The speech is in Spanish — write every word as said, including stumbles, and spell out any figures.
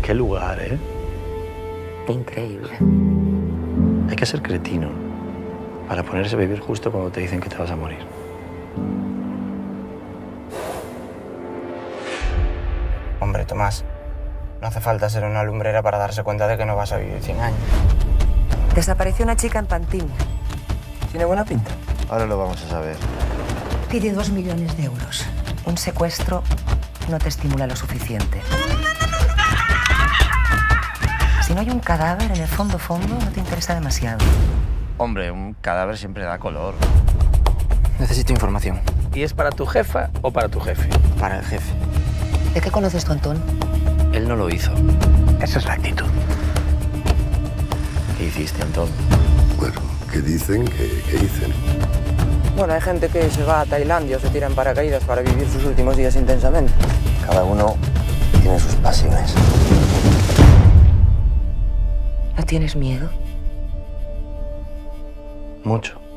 Qué lugar, ¿eh? Qué increíble. Hay que ser cretino para ponerse a vivir justo cuando te dicen que te vas a morir. Hombre, Tomás, no hace falta ser una lumbrera para darse cuenta de que no vas a vivir cien años. Desapareció una chica en Pantin. ¿Tiene buena pinta? Ahora lo vamos a saber. Pide dos millones de euros. Un secuestro no te estimula lo suficiente. Si no hay un cadáver en el fondo fondo, no te interesa demasiado. Hombre, un cadáver siempre da color. Necesito información. ¿Y es para tu jefa o para tu jefe? Para el jefe. ¿De qué conoces tú, Antón? Él no lo hizo. Esa es la actitud. ¿Qué hiciste, Antón? Bueno, ¿qué dicen? ¿Qué, qué dicen? Bueno, hay gente que se va a Tailandia o se tira en paracaídas para vivir sus últimos días intensamente. Cada uno tiene sus pasiones. ¿No tienes miedo? Mucho.